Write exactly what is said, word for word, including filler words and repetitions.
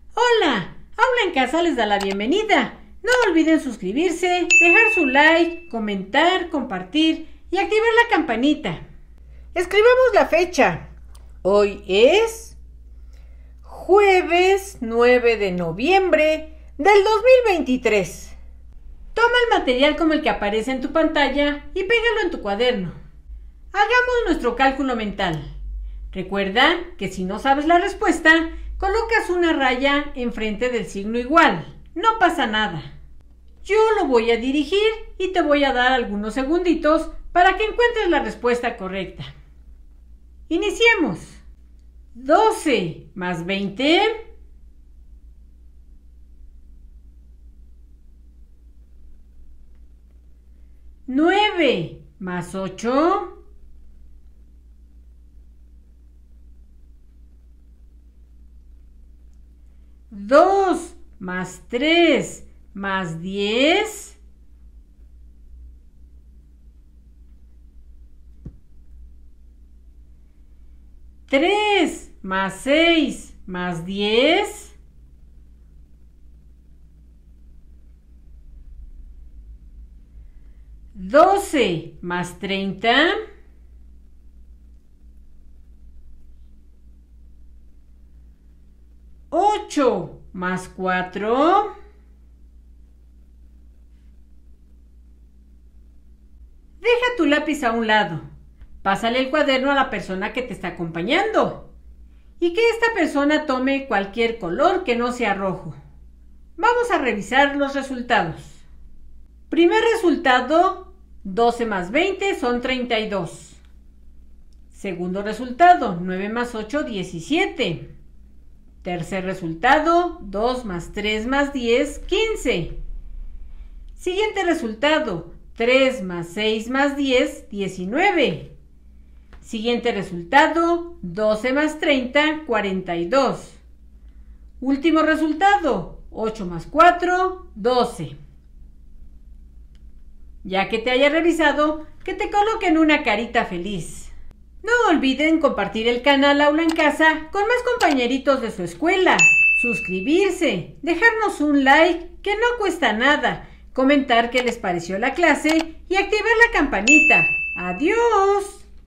Hola, Aula en Casa les da la bienvenida. No olviden suscribirse, dejar su like, comentar, compartir y activar la campanita. Escribamos la fecha. Hoy es jueves nueve de noviembre del dos mil veintitrés. Toma el material como el que aparece en tu pantalla y pégalo en tu cuaderno. Hagamos nuestro cálculo mental. Recuerda que si no sabes la respuesta, colocas una raya enfrente del signo igual. No pasa nada. Yo lo voy a dirigir y te voy a dar algunos segunditos para que encuentres la respuesta correcta. Iniciemos. doce más veinte. nueve más ocho. dos más tres más diez. tres más seis más diez. doce más treinta. ocho más cuatro. Deja tu lápiz a un lado. Pásale el cuaderno a la persona que te está acompañando. Y que esta persona tome cualquier color que no sea rojo. Vamos a revisar los resultados. Primer resultado, doce más veinte son treinta y dos. Segundo resultado, nueve más ocho, diecisiete. Tercer resultado, dos más tres más diez, quince. Siguiente resultado, tres más seis más diez, diecinueve. Siguiente resultado, doce más treinta, cuarenta y dos. Último resultado, ocho más cuatro, doce. Ya que te haya revisado, que te coloquen una carita feliz. No olviden compartir el canal Aula en Casa con más compañeritos de su escuela, suscribirse, dejarnos un like que no cuesta nada, comentar qué les pareció la clase y activar la campanita. ¡Adiós!